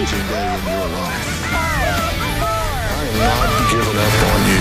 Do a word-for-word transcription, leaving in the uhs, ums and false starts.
amazing day in your life. I am not giving up on you.